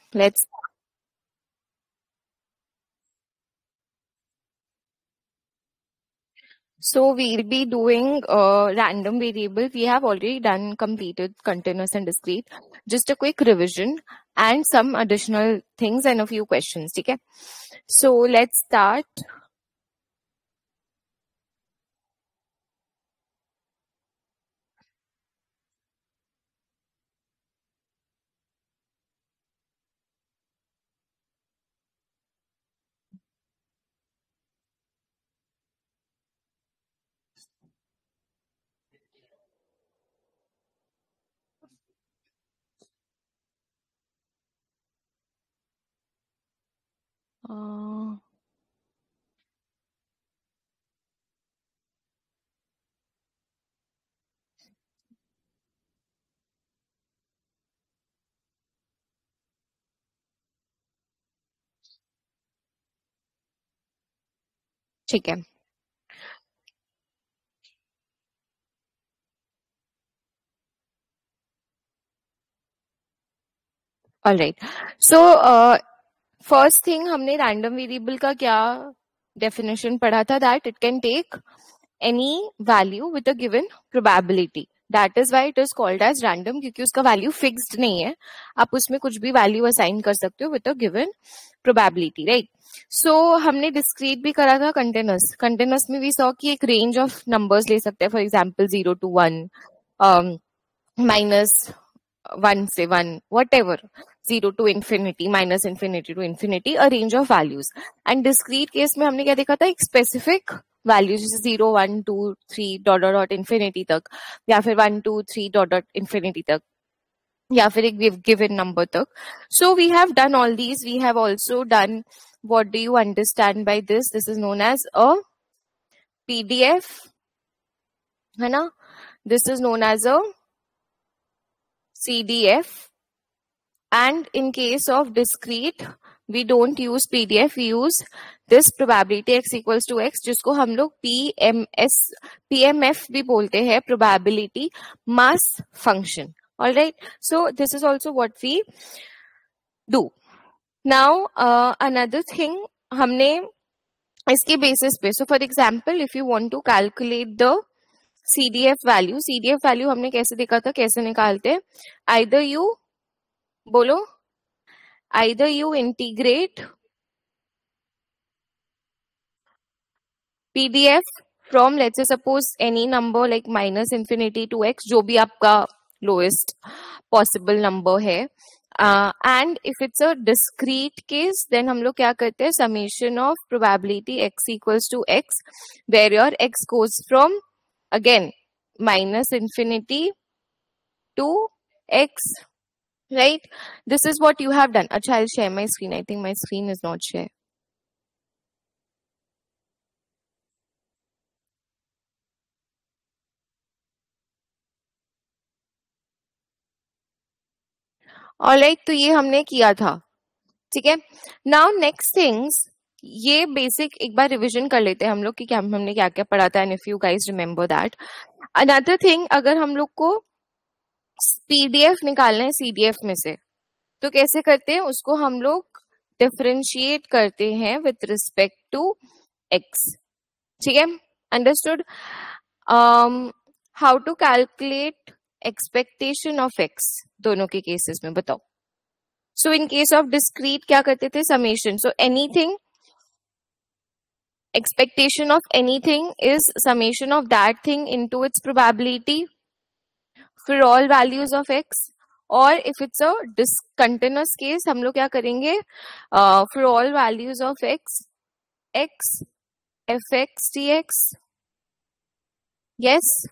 let's. So we'll be doing random variable. We have already done completed continuous and discrete. Just a quick revision and some additional things and a few questions. Okay. So let's start. Uh, ठीक है. All right. So first thing हमने random variable का क्या definition पढ़ा था, that it can take any value with a given probability. That is why it is called as random, क्योंकि उसका value fixed नहीं है. आप उसमें कुछ भी value assign कर सकते हो with a given probability, right? So हमने discrete भी करा था continuous. Continuous में भी saw कि एक range of numbers ले सकते हैं. For example 0 to 1, minus 1 से 1, whatever, 0 to infinity, minus infinity to infinity, a range of values. And discrete case में हमने क्या देखा था, एक specific वैल्यू, जैसे 0 1 2 3 डॉट डॉट डॉट इन्फिनिटी तक, या फिर 1 2 3 डॉट डॉट इन्फिनिटी तक, या फिर एक गिवन नंबर तक. So we have done all these. We have also done, what do you understand by this? This is known as a PDF, है ना? This is known as a CDF. And in case of discrete, we don't use PDF, we use this probability x equals to x, जिसको हम लोग PMF भी बोलते हैं, probability mass function. All right. So this is also what we do. Now another thing हमने इसके basis पे, so for example, if you want to calculate the CDF value हमने कैसे देखा था, कैसे निकालते हैं? Either you बोलो, either you integrate PDF from, let's say suppose any number like minus infinity to x, जो भी आपका lowest possible number है, and if it's a discrete case, then हम लोग क्या करते हैं, summation of probability x equals to x, where your x goes from again minus infinity to x, right? This is what you have done. Acha, I'll share my screen. I think my screen is not shared. Alright, तो ये हमने किया था. ठीक है. Now next things, ये basic एक बार रिवीजन कर लेते हैं हम लोग कि क्या हमने क्या क्या पढ़ा था, and if you guys remember that. Another thing, अगर हम लोग को पीडीएफ निकालना है सीडीएफ में से, तो कैसे करते हैं उसको? हम लोग डिफरेंशिएट करते हैं विथ रिस्पेक्ट टू एक्स. ठीक है, understood? How to calculate expectation of x दोनों के केसेस में बताओ. So in case of discrete क्या करते थे? Summation. So anything, expectation of anything is summation of that thing into its probability for all values of x. और if it's a discontinuous case, हम लोग क्या करेंगे? For all values of x, x fx dx. yes,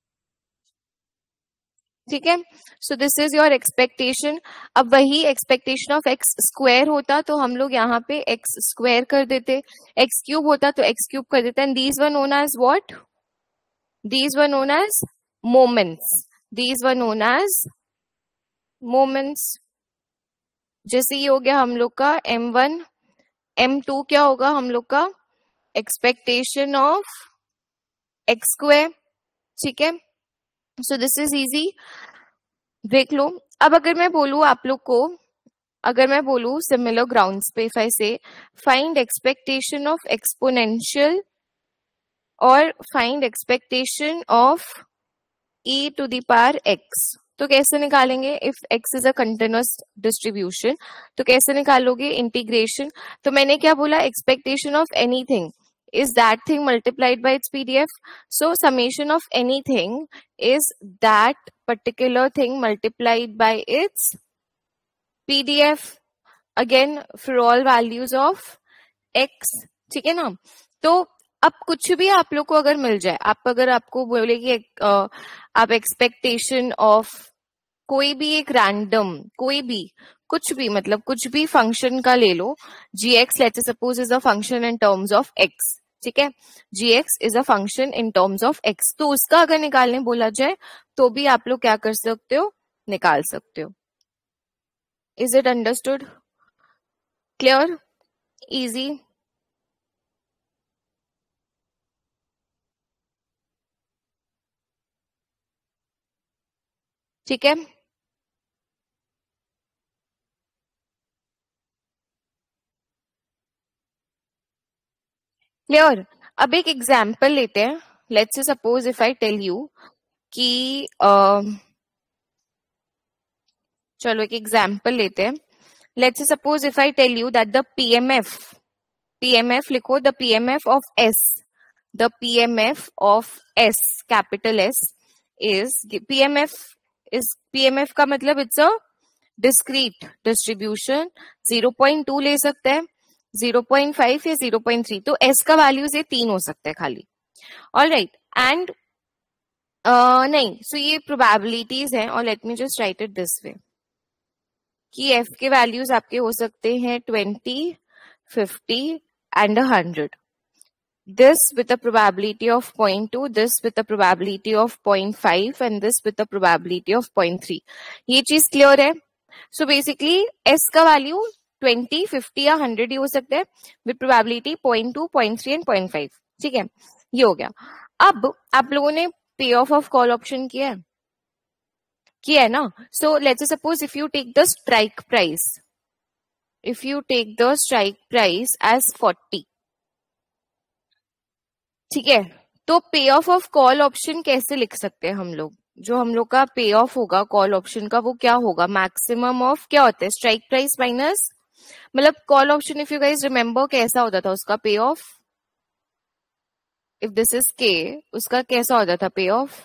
ठीक है. So this is your expectation. अब वही expectation of x square होता तो हम लोग यहाँ पे एक्स स्क्वायर कर देते, एक्स क्यूब होता तो एक्स क्यूब कर देते, and these were known as what? These were known as moments. These were known as moments. जैसे ये हो गया हम लोग का M1, M2 क्या होगा हम लोग का? Expectation of x square. ठीक है. So this is easy. देख लो. अब अगर मैं बोलूं आप लोग को अगर मैं बोलूं सिमिलर ग्राउंड्स पे, if I say find expectation of exponential और find expectation of e to the power x, तो कैसे निकालेंगे? If x is a continuous distribution तो कैसे निकालोगे? इंटीग्रेशन। तो मैंने क्या बोला? Expectation of anything is that thing multiplied by its PDF. So summation of anything is that particular thing multiplied by its PDF, again for all values of x, ठीक है ना? तो अब कुछ भी आप लोग को अगर मिल जाए, अगर आपको बोले कि आप एक्सपेक्टेशन ऑफ कोई भी एक रैंडम, कोई भी कुछ भी, मतलब कुछ भी फंक्शन का ले लो, gx let's suppose is a function in terms of x, ठीक है? gx is a function in terms of x, तो उसका अगर निकालने बोला जाए तो भी आप लोग क्या कर सकते हो? निकाल सकते हो। Is it understood? Clear? Easy? ठीक है। क्लियर? अब एक एग्जाम्पल लेते हैं। Let's say suppose if I tell you कि चलो एक एग्जाम्पल लेते हैं। Let's say suppose if I tell you that the PMF लिखो, the PMF of S, the PMF of S, capital S is, PMF का मतलब इट्स अ डिस्क्रीट डिस्ट्रीब्यूशन, 0.2 ले सकते हैं, 0.5 या 0.3, तो एस का वैल्यूज ये 3 हो सकते हैं खाली। ऑलराइट, एंड नहीं, सो ये प्रोबेबिलिटीज हैं, और let me just write it this way कि एफ के वैल्यूज आपके हो सकते हैं 20, 50 and 100, this with a probability of 0.2, this with a probability of 0.5 and this with a probability of 0.3। ये चीज क्लियर है? सो बेसिकली एस का वैल्यू 20, 50 या 100 ही हो सकता है विद प्रोबेबिलिटी 0.2, 0.3 एंड 0.5, ठीक है? ये हो गया। अब आप लोगों ने पे ऑफ कॉल ऑप्शन किया है ना? So let's suppose if you take the strike price, if you take the strike price as 40, ठीक है? तो पे ऑफ कॉल ऑप्शन कैसे लिख सकते हैं हम लोग? जो हम लोग का पे ऑफ होगा कॉल ऑप्शन का, वो क्या होगा? मैक्सिमम ऑफ क्या होता है? स्ट्राइक प्राइस माइनस, मतलब call option if you guys remember कैसा होता था उसका पे ऑफ? इफ दिस इज के, उसका कैसा होता था पे ऑफ?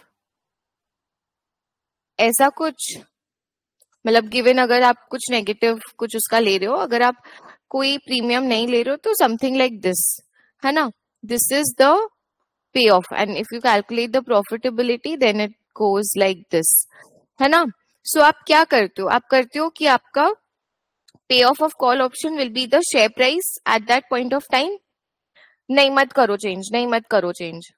ऐसा कुछ, मतलब गिवन अगर आप कुछ नेगेटिव कुछ उसका ले रहे हो, अगर आप कोई प्रीमियम नहीं ले रहे हो तो समथिंग लाइक दिस, है ना? This is the payoff, and if you calculate the profitability then it goes like this, है ना? सो आप क्या करते हो? आप करते हो कि आपका payoff call option will be the share price at that point of time. नहीं मत करो चेंज, नहीं मत करो चेंज,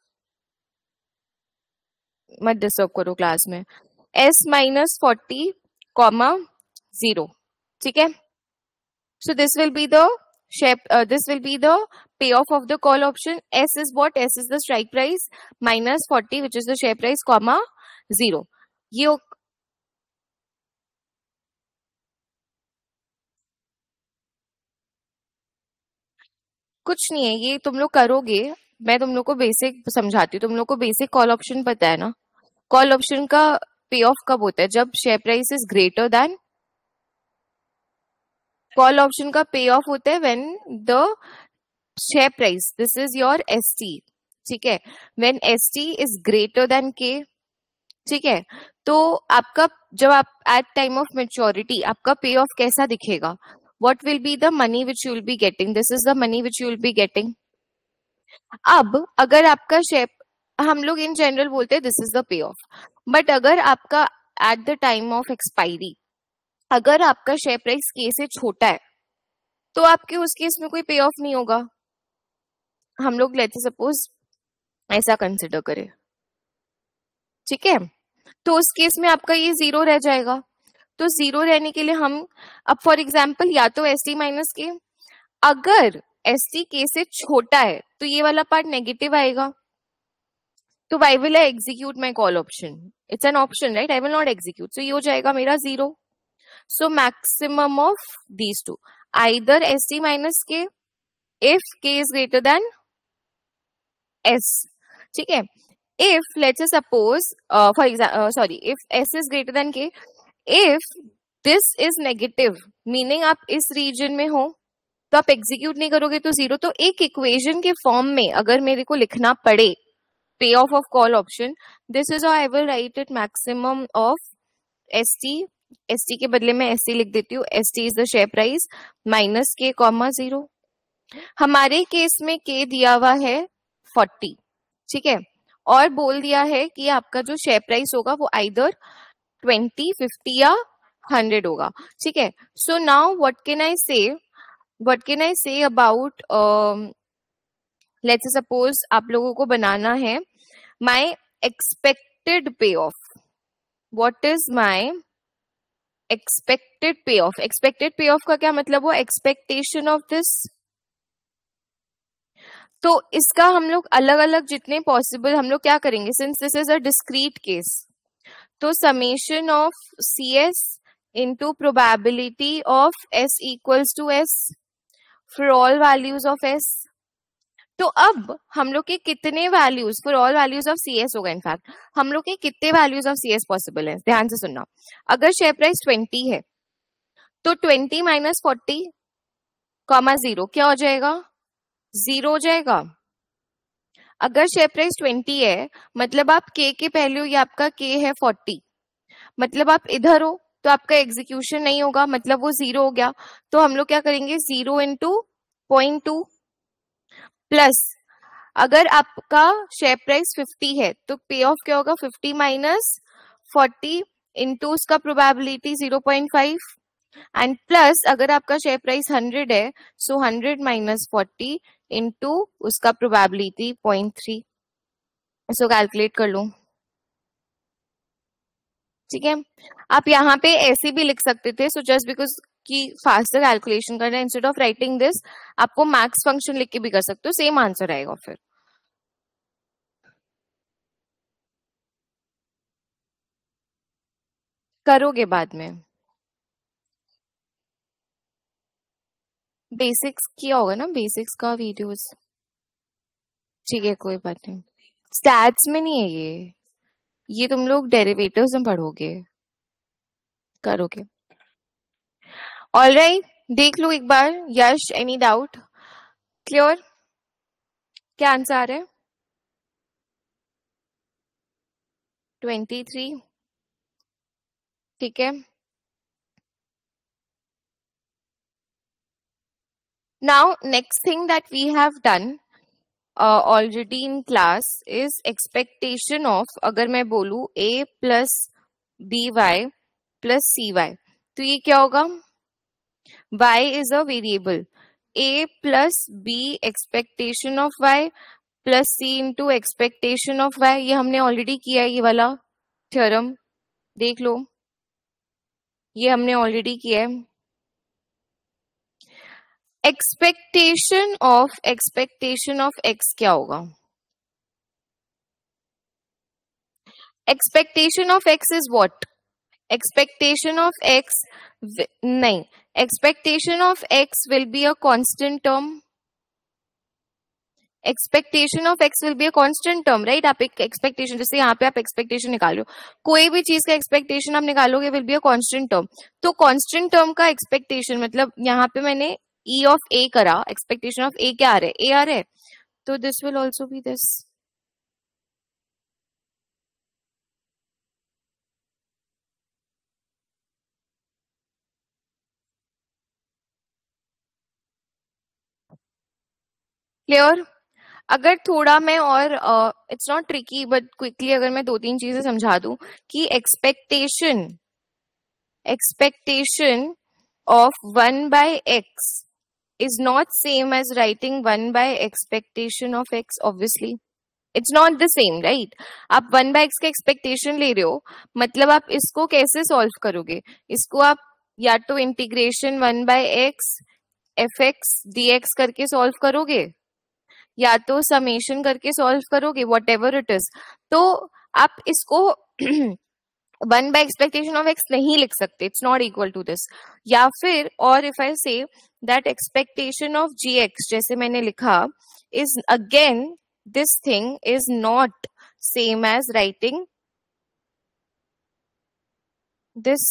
मत डिस्टर्ब करो क्लास में। s माइनस 40 कॉमा 0, ठीक है? So this will be the this will be the payoff of the call option. S is what? S is the strike price minus 40 which is the share price comma 0. ये कुछ नहीं है, ये तुम लोग करोगे। मैं तुम लोग को बेसिक समझाती हूँ। तुम लोग को बेसिक कॉल ऑप्शन पता है ना? कॉल ऑप्शन का पे ऑफ कब होता है? जब share price is greater than, call option का पे ऑफ होता है when the share price, this is your ST, ठीक है? When ST is greater than K, ठीक है? तो आपका जब आप एट टाइम ऑफ मेच्योरिटी आपका पे ऑफ कैसा दिखेगा? What will be the money which you will be getting? This is the money which you will be getting. अब अगर आपका शेयर, हम लोग इन जनरल बोलते हैं this is the payoff, but अगर आपका at the time of expiry अगर आपका शेयर प्राइस के से छोटा है तो आपके उस केस में कोई पे ऑफ नहीं होगा। हम लोग लेते सपोज ऐसा कंसिडर करें, ठीक है? तो उस केस में आपका ये 0 रह जाएगा। तो 0 रहने के लिए हम अब फॉर एग्जाम्पल या तो एस टी माइनस के, अगर एस टी के से छोटा है तो ये वाला पार्ट नेगेटिव आएगा। तो why will I execute my call option? It's an option right, I will not execute, so ये हो जाएगा मेरा 0। So maximum of these two, either ST minus K if K is greater than S. ठीक है. If let's say suppose for example if S is greater than K, if this is negative meaning आप इस region में हो तो आप execute नहीं करोगे तो जीरो. तो एक इक्वेशन के फॉर्म में अगर मेरे को लिखना पड़े payoff of call option, this is I will write it maximum of ST. ST के बदले में एसटी लिख देती हूँ. ST is the share price minus K comma zero. हमारे केस में के दिया हुआ है 40. ठीक है. और बोल दिया है कि आपका जो शेयर प्राइस होगा वो आइदर 20, 50 या 100 होगा. ठीक है. So now what can I say about let's suppose आप लोगों को बनाना है my expected payoff. What is my expected payoff? Expected payoff का क्या मतलब हुआ? Expectation of this. तो इसका हम लोग अलग अलग जितने पॉसिबल हम लोग क्या करेंगे, since this is a discrete case, तो summation of C S into probability of S equals to S for all values of S. तो अब हम लोग के कितने values for all values of C S होगा? इनफैक्ट हम लोग के कितने values of C S possible है? ध्यान से सुनना. अगर शेयर प्राइस 20 है तो 20 माइनस 40 कॉमा जीरो क्या हो जाएगा? जीरो हो जाएगा. अगर शेयर प्राइस 20 है मतलब आप के पहले हो, ये आपका के है 40, मतलब आप इधर हो तो आपका एग्जीक्यूशन नहीं होगा, मतलब वो जीरो हो गया. तो हम लोग क्या करेंगे? 0 इंटू 0.2 प्लस अगर आपका शेयर प्राइस 50 है तो पे ऑफ क्या होगा? 50 माइनस 40 इंटू उसका प्रोबेबिलिटी 0.5 एंड प्लस अगर आपका शेयर प्राइस 100 है सो 100 माइनस 40 इंटू उसका प्रोबेबिलिटी 0.3. सो कैलकुलेट कर लो. ठीक है. आप यहाँ पे ऐसे भी लिख सकते थे. सो जस्ट बिकॉज कि फास्टर कैलकुलेशन करना है, इंस्टेड ऑफ राइटिंग दिस आपको मैक्स फंक्शन लिख के भी कर सकते हो, सेम आंसर आएगा. फिर करोगे बाद में. बेसिक्स किया होगा ना, बेसिक्स का वीडियोस. ठीक है कोई बात नहीं. स्टैट्स में नहीं है ये तुम लोग डेरिवेटिव्स में पढ़ोगे, करोगे. ऑलराइट, देख लो एक बार. Yes, any doubt? क्लियर? क्या आंसर आ रहा है? 23. ठीक है. Now next thing that we have done already in class is expectation of, अगर मैं बोलूं a plus by plus cy, तो ये क्या होगा? y is a variable. a plus b expectation of y plus c into expectation of y, ये हमने already किया है. ये वाला थ्योरम देख लो, ये हमने ऑलरेडी किया है. एक्सपेक्टेशन ऑफ एक्स क्या होगा? Expectation of x is what? Expectation of x नहीं, expectation of x will be a constant term. Expectation of x will be a constant term, right? आप एक एक्सपेक्टेशन, जैसे यहाँ पे आप एक्सपेक्टेशन निकालो, कोई भी चीज का एक्सपेक्टेशन आप निकालोगे will be a constant term. तो कांस्टेंट टर्म का एक्सपेक्टेशन मतलब यहाँ पे मैंने E ऑफ A करा, एक्सपेक्टेशन ऑफ A क्या आ रहा है? A आ रहा है. तो this will also be this. Clear? अगर थोड़ा मैं और it's not tricky but quickly अगर मैं 2-3 चीजें समझा दूं कि expectation of 1 by x is not same as writing 1 by expectation of x. obviously it's not the same, right? आप 1 by x का एक्सपेक्टेशन ले रहे हो, मतलब आप इसको कैसे सॉल्व करोगे? इसको आप या तो integration 1 by x fx dx करके सॉल्व करोगे या तो समेशन करके सॉल्व करोगे, वॉट एवर इट इज. तो आप इसको one by expectation of x नहीं लिख सकते, it's not equal to this. या फिर और if I say that expectation of G x जैसे मैंने लिखा is again this thing is not same as writing this.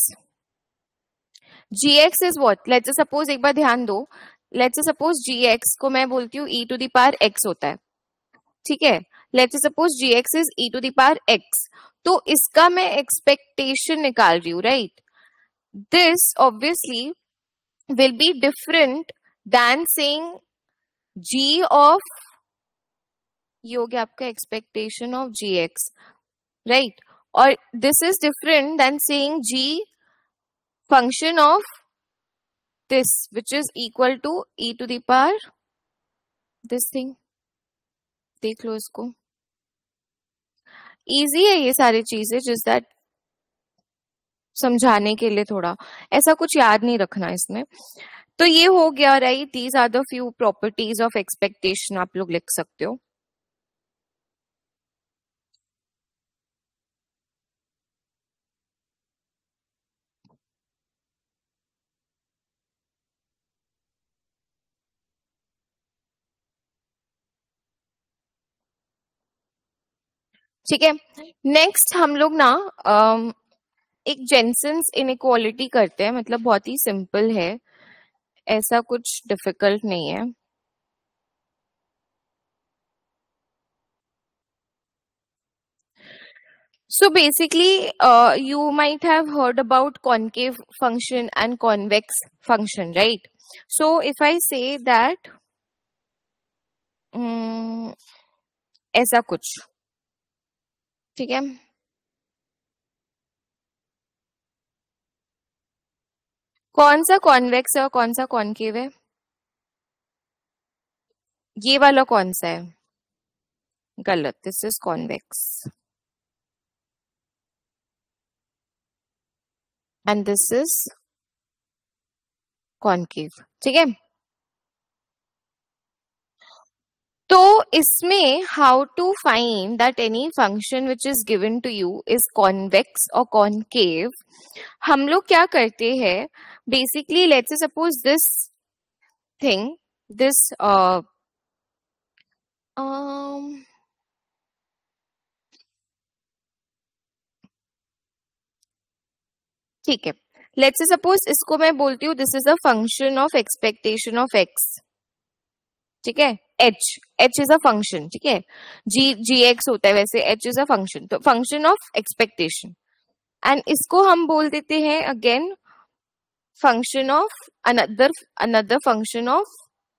G x is what, let's suppose, एक बार ध्यान दो, लेट्स सपोज जी एक्स को मैं बोलती हूँ e to the power x होता है, ठीक है. Let's suppose G x is e to the power x, तो इसका मैं एक्सपेक्टेशन निकाल रही हूँ, right. This obviously will be different than saying G of, ये हो गया आपका expectation of G x, right. और this is different than saying G function of this which is equal to e to the power this thing. देख लो इसको, easy है ये सारी चीजें, जिस दैट समझाने के लिए थोड़ा ऐसा कुछ याद नहीं रखना इसमें. तो ये हो गया, right. These are the few properties of expectation, आप लोग लिख सकते हो. ठीक है. नेक्स्ट हम लोग ना एक जेनसेंस इनइक्वालिटी करते हैं, मतलब बहुत ही सिंपल है, ऐसा कुछ डिफिकल्ट नहीं है. So basically, you might have heard about concave function and convex function, right? So if I say that ऐसा कुछ, ठीक है, कौन सा कॉन्वेक्स है और कौन सा कॉन्केव है? ये वाला कौन सा है? गलत, this is convex and this is concave, ठीक है. तो इसमें how to find that any function which is given to you is convex और कॉन्केव, हम लोग क्या करते हैं basically, let's suppose this thing, this ठीक है, लेट्स सपोज इसको मैं बोलती हूँ this is a function of expectation of x, ठीक है. एच इज अ फंक्शन, ठीक है. जी एक्स होता है वैसे, एच इज अ फंक्शन, तो फंक्शन ऑफ एक्सपेक्टेशन. एंड इसको हम बोल देते हैं again function of another function of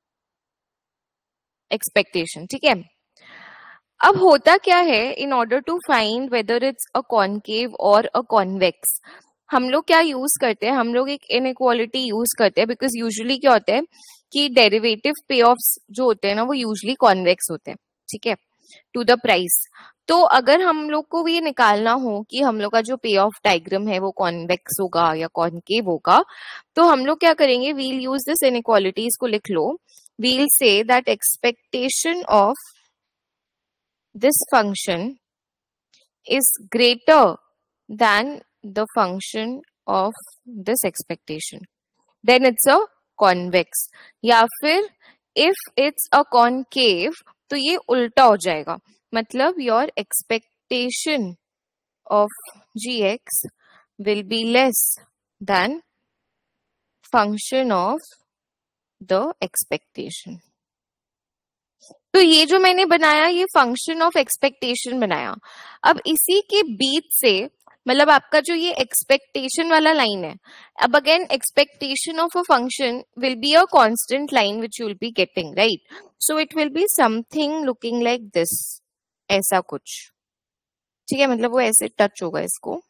expectation, ठीक है. अब होता क्या है, in order to find whether it's a concave और अ कॉन्वेक्स, हम लोग क्या यूज करते हैं, हम लोग एक इनइक्वालिटी यूज करते हैं, बिकॉज यूजुअली क्या होता है कि डेरिवेटिव पे ऑफ्स जो होते हैं ना वो यूजुअली कॉन्वेक्स होते हैं, ठीक है, टू द प्राइस. तो अगर हम लोग को ये निकालना हो कि हम लोग का जो पे ऑफ डायग्राम है वो कॉन्वेक्स होगा या कॉन्केव होगा, तो हम लोग क्या करेंगे, वील यूज दिस इनइक्वालिटी, इसको लिख लो. We'll say that expectation of this function is greater than the function of this expectation, then it's a convex. या फिर if it's a concave तो ये उल्टा हो जाएगा, मतलब your expectation of gx will be less than function of the expectation. तो ये जो मैंने बनाया ये फंक्शन ऑफ एक्सपेक्टेशन बनाया. अब इसी के बीच से, मतलब आपका जो ये एक्सपेक्टेशन वाला लाइन है, अब again expectation of a function will be a constant line which you will be getting, right. So it will be something looking like this, ऐसा कुछ, ठीक है, मतलब वो ऐसे टच होगा इसको.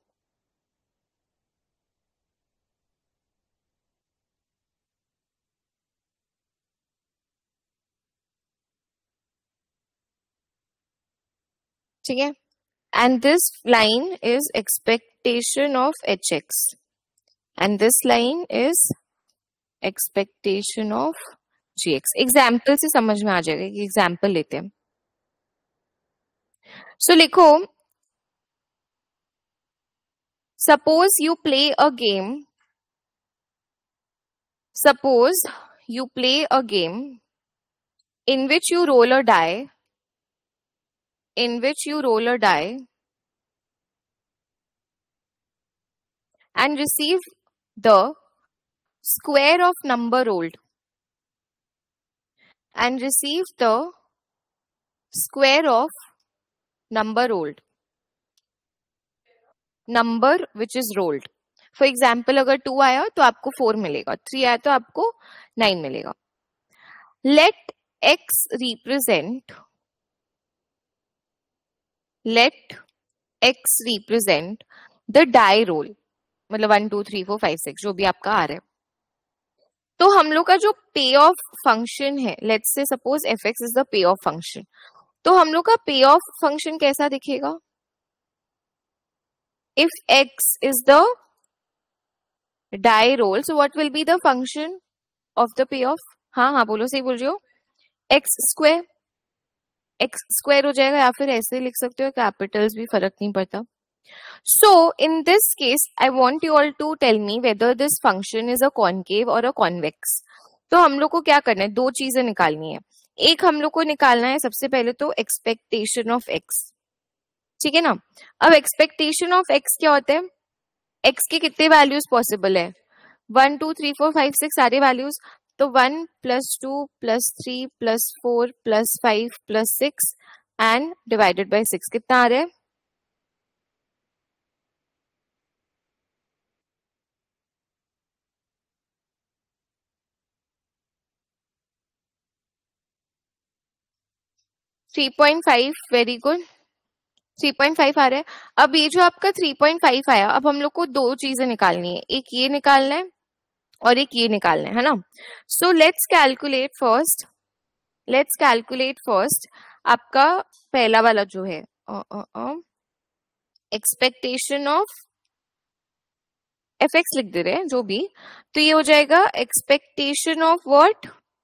ठीक है, and this line is expectation of hx and this line is expectation of gx. Example से समझ में आ जाएगा कि एग्जाम्पल लेते हैं. सो लिखो Suppose you play a game. Suppose you play a game in which you roll a die. In which you roll a die and receive the square of number rolled. And receive the square of number rolled. Number which is rolled. For example अगर 2 आया तो आपको 4 मिलेगा, 3 आया तो आपको 9 मिलेगा. Let x represent the die roll, मतलब 1 2 3 4 5 6 जो भी आपका आ रहा है. तो हम लोग का जो पे ऑफ फंक्शन है, let's say suppose f x is the payoff function, तो हम लोग का पे ऑफ फंक्शन कैसा दिखेगा? If x is the die roll, so what will be the function of the payoff? हाँ बोलो, सही बोल रही हो. एक्स स्क्वायर हो जाएगा, या फिर ऐसे लिख सकते हो, कैपिटल्स भी फर्क नहीं पड़ता. So in this case I want you all to tell me whether this function is a concave और अ कॉन्वेक्स. तो हम लोग को क्या करना है? 2 चीजें निकालनी है. एक हम लोग को निकालना है सबसे पहले तो एक्सपेक्टेशन ऑफ एक्स, ठीक है ना. अब एक्सपेक्टेशन ऑफ एक्स क्या होता है? एक्स के कितने वैल्यूज पॉसिबल है? 1 2 3 4 5 6 सारे वैल्यूज. तो 1 + 2 + 3 + 4 + 5 + 6 एंड डिवाइडेड बाय 6 कितना आ रहा है? 3.5. वेरी गुड, 3.5 आ रहा है. अब ये जो आपका 3.5 आया, अब हम लोग को 2 चीजें निकालनी है. एक ये निकालना है और एक ये निकालना है ना. सो लेट्स कैलकुलेट फर्स्ट आपका पहला वाला जो है एक्सपेक्टेशन ऑफ एफ एक्स लिख दे रहे हैं जो भी. तो ये हो जाएगा expectation of what?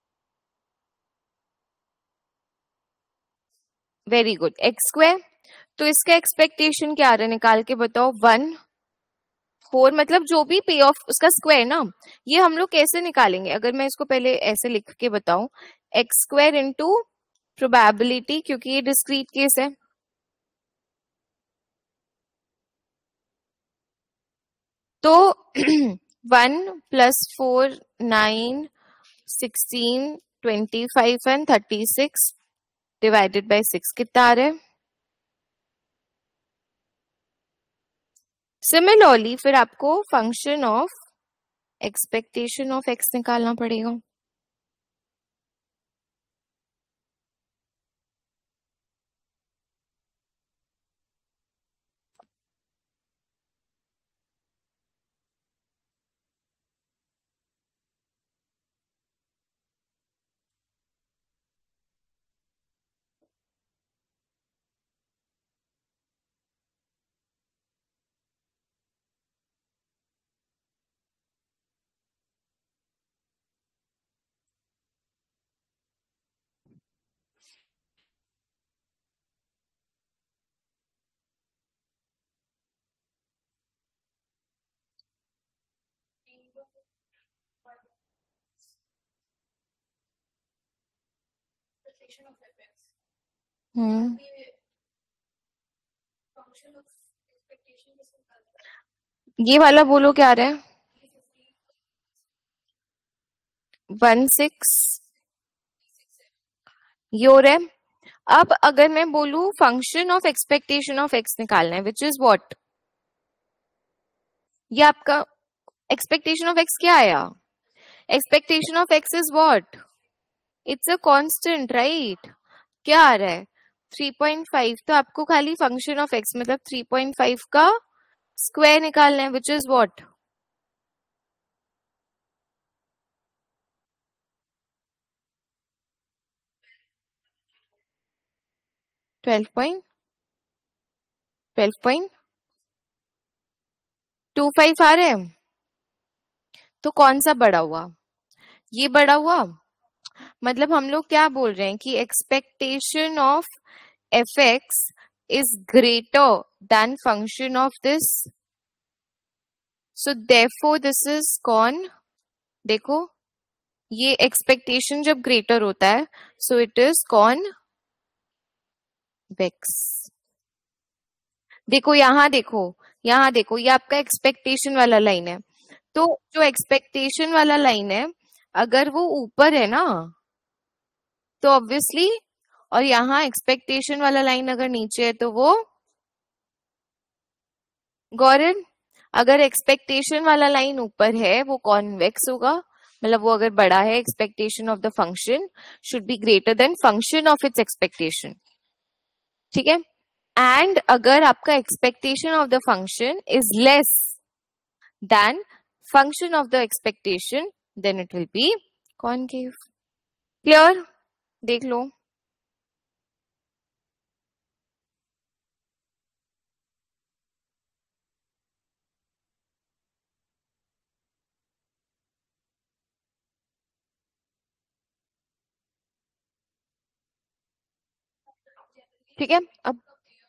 Very good, x square. तो इसका एक्सपेक्टेशन क्या आ रहा है? निकाल के बताओ. 1 4, मतलब जो भी पे ऑफ उसका स्क्वायर ना. ये हम लोग कैसे निकालेंगे? अगर मैं इसको पहले ऐसे लिख के बताऊं, एक्स स्क्वायर इंटू प्रोबेबिलिटी, क्योंकि ये डिस्क्रीट केस है. तो 1 + 4 9 16 25 एंड 36 डिवाइडेड बाय 6 कितना आ रहा है? सिमिलरली फिर आपको function of expectation of x निकालना पड़ेगा. ये वाला बोलो क्या आ रहा है? 1 6 ये हो रहा है. अब अगर मैं बोलू function of expectation of x निकालना है, विच इज व्हाट? ये आपका एक्सपेक्टेशन ऑफ एक्स क्या आया? Expectation of x is what? It's a constant, right? क्या आ रहा है? 3.5. तो आपको खाली फंक्शन ऑफ एक्स मतलब 3.5 का स्क्वायर निकालना है, which is what? Twelve point 12.25 आ रहे हैं. तो कौन सा बड़ा हुआ? ये बड़ा हुआ. मतलब हम लोग क्या बोल रहे हैं कि expectation of f x is greater than function of this so therefore this is con, देखो ये एक्सपेक्टेशन जब ग्रेटर होता है सो इट इज कॉन्वेक्स। देखो यहाँ देखो, यहाँ देखो, ये आपका एक्सपेक्टेशन वाला लाइन है। तो जो एक्सपेक्टेशन वाला लाइन है अगर वो ऊपर है ना तो ऑब्वियसली, और यहाँ एक्सपेक्टेशन वाला लाइन अगर नीचे है तो वो, गौरव, अगर एक्सपेक्टेशन वाला लाइन ऊपर है वो कॉन्वेक्स होगा, मतलब वो अगर बड़ा है, expectation of the function should be greater than function of its expectation, ठीक है। एंड अगर आपका expectation of the function is less than function of the expectation then it will be concave. Clear? देख लो। ठीक है, अब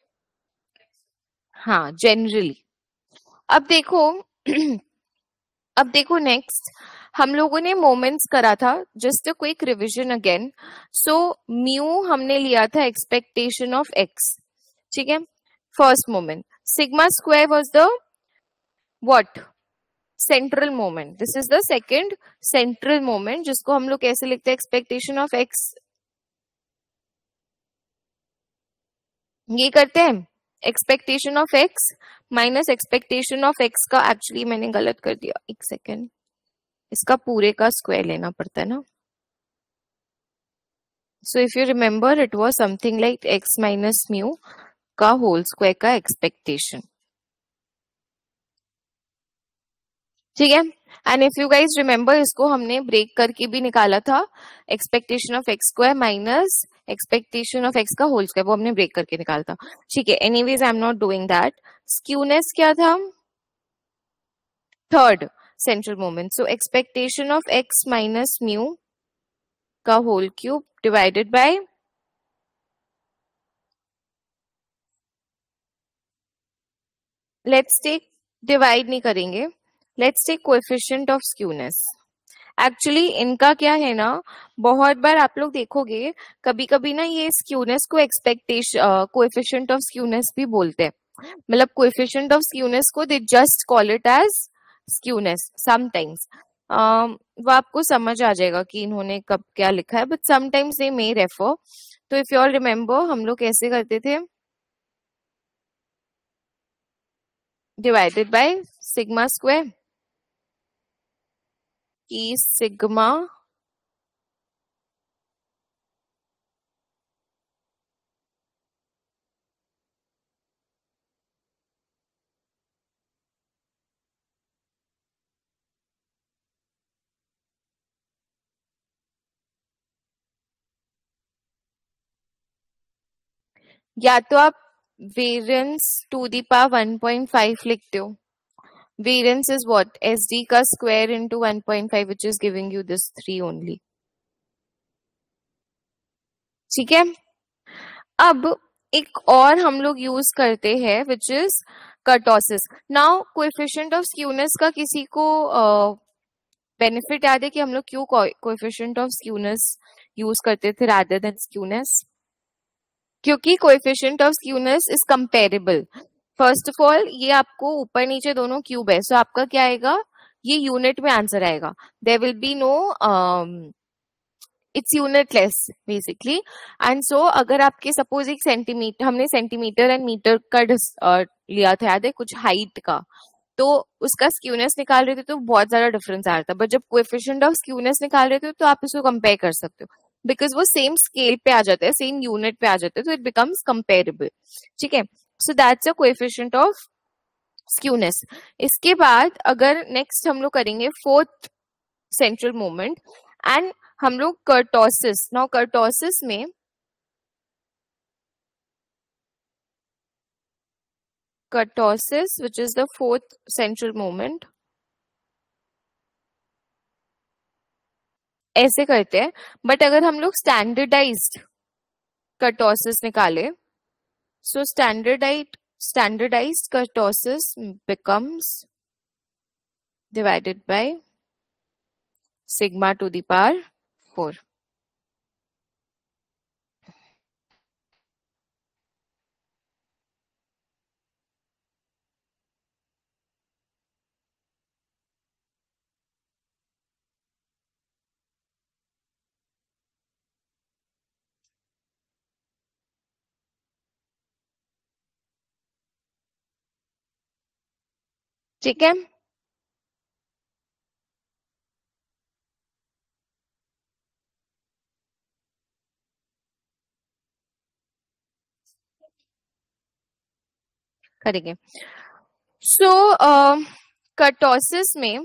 हाँ जनरली। अब देखो अब देखो नेक्स्ट हम लोगों ने मोमेंट्स करा था, just a quick revision again. So mu हमने लिया था एक्सपेक्टेशन ऑफ एक्स, ठीक है। First moment sigma square was the what, central moment. This is the second central moment, जिसको हम लोग कैसे लिखते हैं, एक्सपेक्टेशन ऑफ एक्स, ये करते हैं expectation of x minus expectation of x का, एक्चुअली मैंने गलत कर दिया, एक सेकेंड, इसका पूरे का स्क्वायर लेना पड़ता है ना। So if you remember it was something like x minus mu का होल स्क्वायर का एक्सपेक्टेशन, ठीक है। And if you guys remember इसको हमने ब्रेक करके भी निकाला था, expectation of x square minus expectation of x का होल स्क्वायर, वो हमने ब्रेक करके निकाला था, ठीक है। Anyways I am not doing that. Skewness क्या था, third central moment. So expectation of x minus mu का whole cube divided by, let's take, divide नहीं करेंगे, let's take coefficient of skewness. Actually इनका क्या है ना, बहुत बार आप लोग देखोगे कभी कभी ना ये स्क्यूनेस को एक्सपेक्टेशन कोएफिशिएंट ऑफ स्क्यूनेस भी बोलते हैं, मतलब कोएफिशिएंट ऑफ स्क्यूनेस को they just call it as skewness sometimes. वो आपको समझ आ जाएगा कि इन्होंने कब क्या लिखा है, but sometimes they may refer. तो इफ यू ऑल रिमेम्बर हम लोग कैसे करते थे, डिवाइडेड बाय सिग्मा स्क्वायर, की सिग्मा या तो आप वेरिएंस टू दी पावर 1.5 लिखते हो, variance is what, S D का square into 1.5 which is giving you this 3 only, ठीक है। अब एक और हम लोग यूज करते हैं which is kurtosis. Now coefficient of skewness का किसी को बेनिफिट याद है कि हम लोग क्यों कोएफिशिएंट ऑफ स्क्यूनेस यूज करते थे रादर देन स्क्यूनेस? क्योंकि coefficient of skewness is comparable. First of all ये आपको ऊपर नीचे दोनों क्यूब है, सो आपका क्या आएगा, ये यूनिट में आंसर आएगा, there will be no, it's unitless basically. And so अगर आपके सपोज एक सेंटीमीटर, हमने सेंटीमीटर एंड मीटर का लिया था याद है, कुछ हाइट का, तो उसका स्क्यूनेस निकाल रहे थे तो बहुत ज्यादा डिफरेंस आ रहा था, बट जब कोएफिशिएंट ऑफ स्क्यूनेस निकाल रहे थे तो आप इसको कंपेयर कर सकते हो, बिकॉज वो सेम स्केल पे आ जाता है, सेम यूनिट पे आ जाता है, तो इट बिकम्स कंपेरेबल, ठीक है। So that's a coefficient of skewness. इसके बाद अगर नेक्स्ट हम लोग करेंगे फोर्थ सेंट्रल मोमेंट, एंड हम लोग कर्टोसिस, नाउ कर्टोसिस में kurtosis which is the fourth central moment, ऐसे करते हैं। बट अगर हम लोग स्टैंडर्डाइज्ड कर्टोसिस निकाले, so standardized kurtosis becomes divided by sigma to the power 4. ठीक है, करेंगे। सो कर्टोसिस में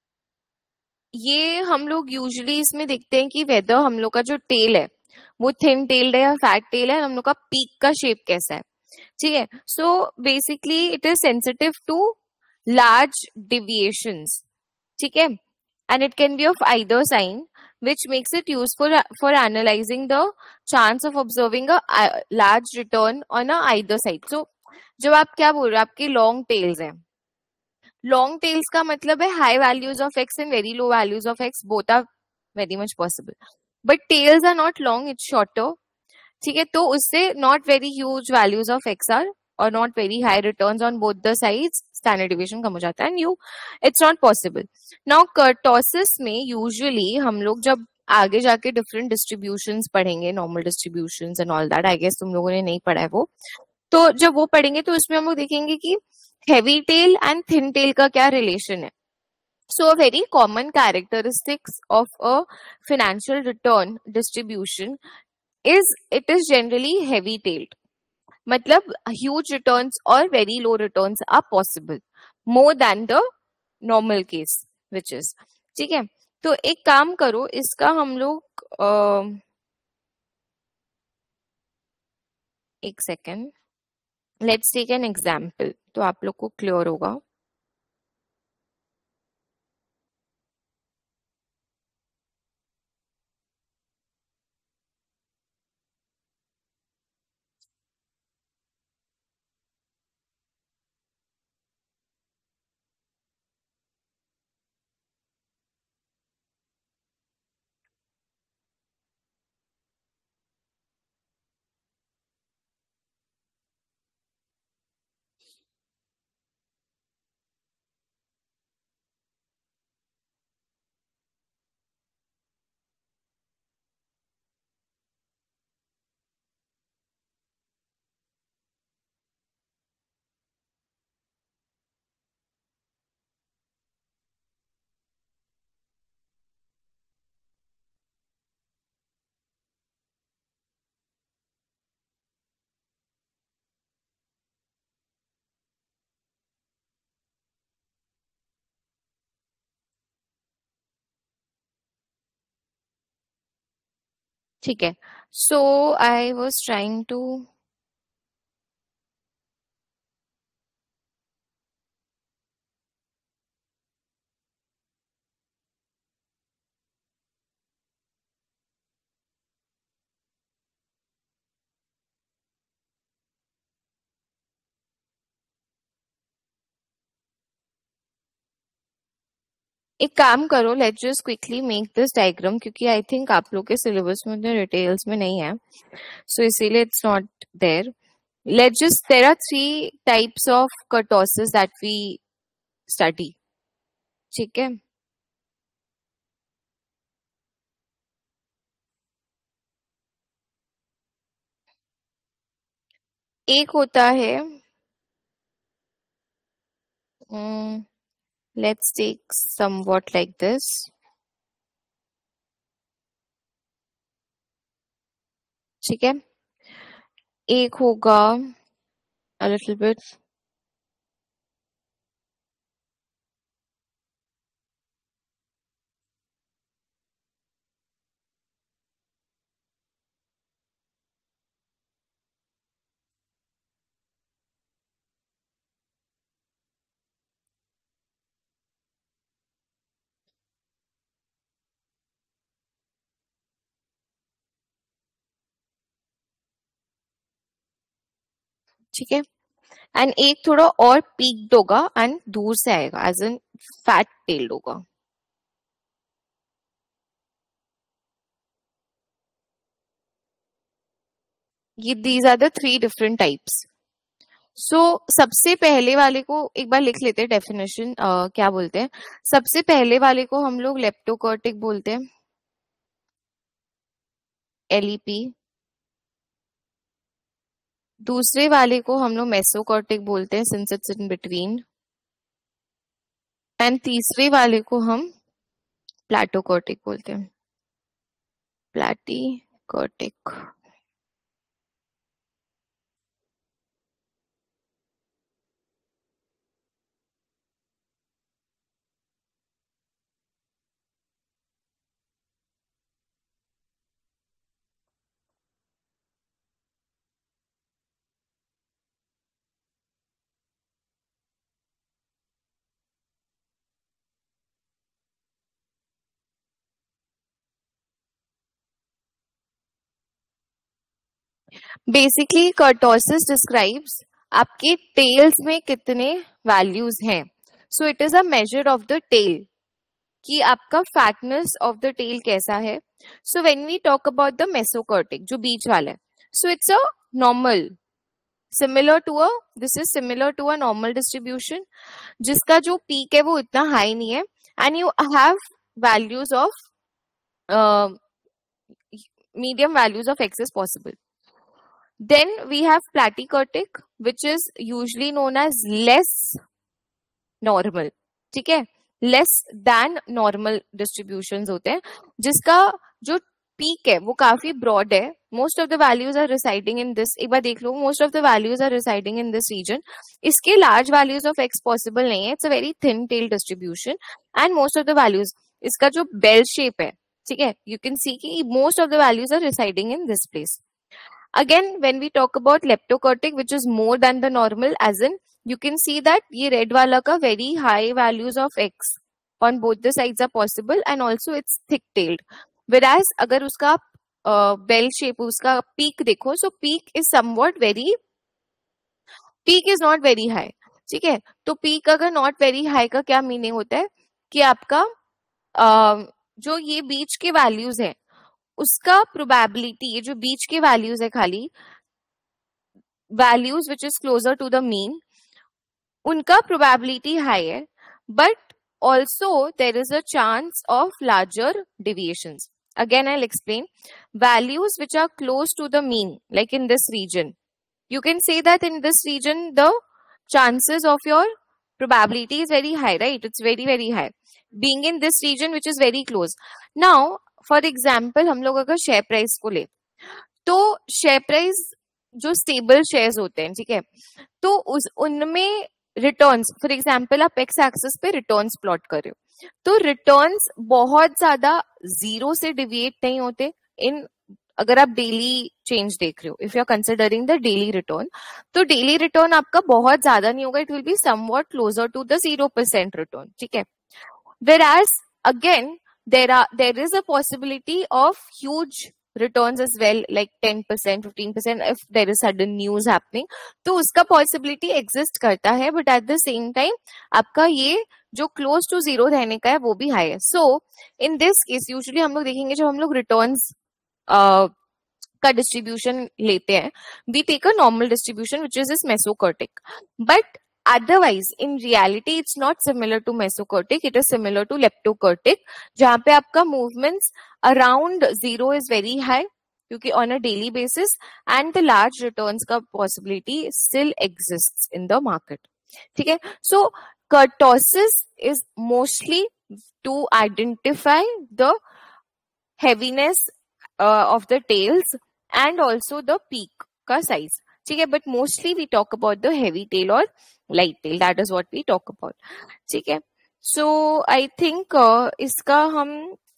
ये हम लोग यूजुअली इसमें देखते हैं कि वेदर हम लोग का जो टेल है वो थिन टेल्ड है या फैट टेल है, हम लोग का पीक का शेप कैसा है। ठीक है, so basically it is sensitive to large deviations. ठीक है, and it can be of either sign, which makes it useful for analyzing the chance of observing a large return on a either side. So जब आप क्या बोल रहे हो, आपके long tails हैं, लॉन्ग टेल्स का मतलब है high values of x and very low values of x, both are very much possible, but tails are not long, it's shorter. ठीक है, तो उससे not very huge values of x are और not very high returns on both the sides, standard deviation कम हो जाता है and you it's not possible. Now kurtosis में यूजुअली हम लोग जब आगे जाके डिफरेंट डिस्ट्रीब्यूशंस पढ़ेंगे, normal distributions and all that, I guess तुम लोगों ने नहीं पढ़ा है वो, तो जब वो पढ़ेंगे तो उसमें हम लोग देखेंगे कि heavy tail and thin tail का क्या रिलेशन है। So a very common characteristics of a financial return distribution is it is generally heavy tailed, मतलब huge returns और very low returns are possible more than the normal case which is। ठीक है, तो एक काम करो, इसका हम लोग एक second, let's take an example तो आप लोग को क्लियर होगा। ठीक है, so I was trying to, एक काम करो, let's just quickly make this diagram, क्योंकि आई थिंक आप लोग के सिलेबस में उतने डिटेल्स में नहीं है, सो इसीलिए it's not there. Let's just, there are three types of kurtosis that we study. ठीक है, एक होता है, let's take somewhat like this. ठीक है, एक होगा a little bit, ठीक है, एंड एक थोड़ा और पीक्ड होगा एंड दूर से आएगा एज एन फैट टेल्ड होगा. ये these are the 3 different types. So सबसे पहले वाले को एक बार लिख लेते हैं डेफिनेशन. क्या बोलते हैं, सबसे पहले वाले को हम लोग लेप्टोकॉर्टिक बोलते हैं, एलईपी. दूसरे वाले को हम लोग मेसोकॉर्टिक बोलते हैं since it's in between. And तीसरे वाले को हम प्लाटोकॉर्टिक बोलते हैं, प्लाटीकॉर्टिक. बेसिकली कर्टोसिस डिस्क्राइब्स आपके टेल्स में कितने वैल्यूज हैं. So it is a measure of the tail कि आपका फैटनेस ऑफ द टेल कैसा है. So when we talk about the mesokurtic जो बीच वाला है, so it's a normal similar to a this is similar to a normal distribution जिसका जो पीक है वो इतना हाई नहीं है and you have values of medium values of x is possible. Then we have platycortic, which is usually known as less normal. ठीक है, less than normal distributions होते हैं जिसका जो पीक है वो काफी ब्रॉड है. Most of the values are residing in this, एक बार देख लो, most of the values are residing in this region. इसके large values of x possible नहीं है, it's a very thin tail distribution and most of the values, इसका जो bell shape है, ठीक है, यू कैन सी कि most of the values are residing in this place. Again, when we talk about leptocortic, which is more than the normal, as in you can see that ये red वाला का very high values of x on both the sides are possible and also it's thick tailed. Whereas अगर उसका bell shape, उसका peak देखो, so peak is somewhat very, peak is not very high. ठीक है, तो peak अगर not very high का क्या meaning होता है कि आपका जो ये बीच के values है उसका प्रोबेबिलिटी, ये जो बीच के वैल्यूज है खाली values which is closer to the mean, उनका प्रोबेबिलिटी हाई है, but also there is a chance of larger deviations. Again I will explain. Values which are close to the mean like in this region, you can say that in this region the chances of your probability is very high, right? It's very very high being in this region which is very close. Now for example हम लोग अगर share price को ले तो share price जो stable shares होते हैं, ठीक है, तो उस उनमें रिटर्न्स, फॉर एग्जाम्पल आप एक्स एक्सिस पे रिटर्न्स प्लॉट कर रहे हो तो रिटर्न्स बहुत ज्यादा जीरो से डिविएट नहीं होते. इन अगर आप डेली चेंज देख रहे हो, if you are considering the daily return, तो डेली रिटर्न आपका बहुत ज्यादा नहीं होगा, it will be somewhat closer to the 0% return. ठीक है, whereas again there is a possibility of huge returns as well, like 10%, 15% if there is sudden news happening, तो उसका possibility exist करता है, but at the same time आपका ये जो close to zero रहने का है वो भी high है. So in this case usually हम लोग देखेंगे जब हम लोग returns का डिस्ट्रीब्यूशन लेते हैं, we take a normal distribution which is this mesocortic, but otherwise in reality it's not similar to mesocortic, it is similar to leptocortic जहां पे आपका movements around zero is very high क्योंकि on a daily basis and the large returns का possibility still exists in the market. ठीक है, so kurtosis is mostly to identify the heaviness of the tails and also the peak का size. ठीक है, but mostly we talk about the heavy tail or light tail, that is what we talk about. ठीक है, so I think इसका हम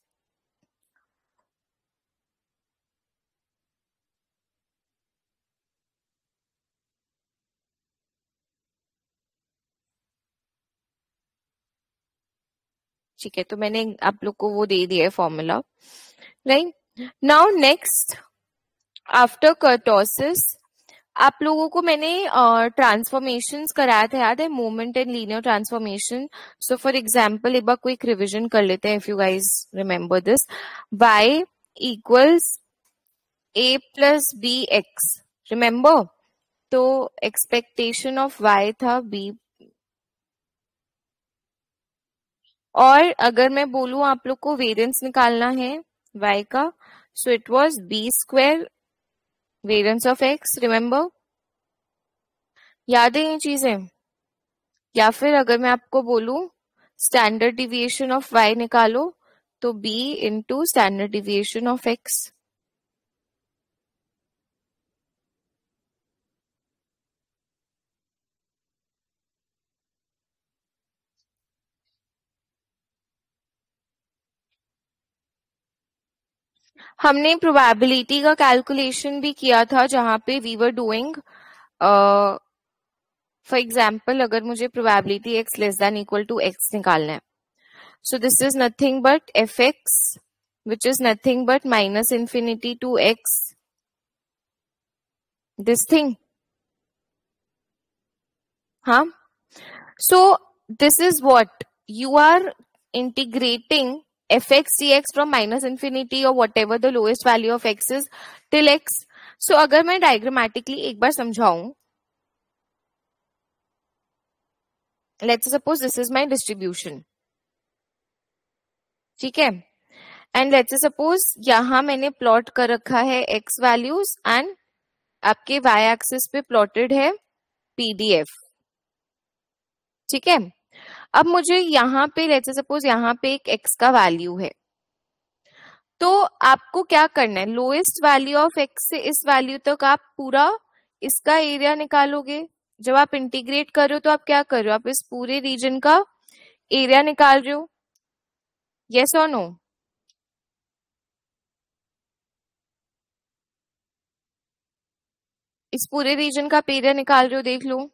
ठीक है, तो मैंने आप लोग को वो दे दिया है formula, right. Now next after kurtosis आप लोगों को मैंने ट्रांसफॉर्मेशंस कराया था, याद है, moment and linear transformation. So for example एक बार क्विक रिवीजन कर लेते हैं, if you guys remember this. y equals a plus b x, remember. तो एक्सपेक्टेशन ऑफ y था b. और अगर मैं बोलूं आप लोग को वेरिएंस निकालना है y का, so it was b square variance of x, remember. याद है ये चीजें? या फिर अगर मैं आपको बोलूं स्टैंडर्ड डिविएशन ऑफ y निकालो, तो b into standard deviation of x. हमने प्रोबेबिलिटी का कैलकुलेशन भी किया था, जहां पे we were doing, for example अगर मुझे probability x less than equal to x निकालना है, so this is nothing but fx, which is nothing but minus infinity to x, this thing. हाँ, so this is what you are integrating fx dx from minus infinity or whatever the lowest value of x is till x. so अगर मैं diagrammatically एक बार समझाऊं, let's suppose this is my distribution, ठीक है, and let's suppose यहां मैंने plot कर रखा है x वैल्यूज एंड आपके y एक्सिस पे प्लॉटेड है PDF, ठीक है. अब मुझे यहाँ पे लेट्स सपोज यहाँ पे एक x का वैल्यू है, तो आपको क्या करना है, लोएस्ट वैल्यू ऑफ x से इस वैल्यू तक आप पूरा इसका एरिया निकालोगे. जब आप इंटीग्रेट कर रहे हो तो आप क्या कर रहे हो, आप इस पूरे रीजन का एरिया निकाल रहे हो. यस और नो? इस पूरे रीजन का एरिया निकाल रहे हो, देख लो.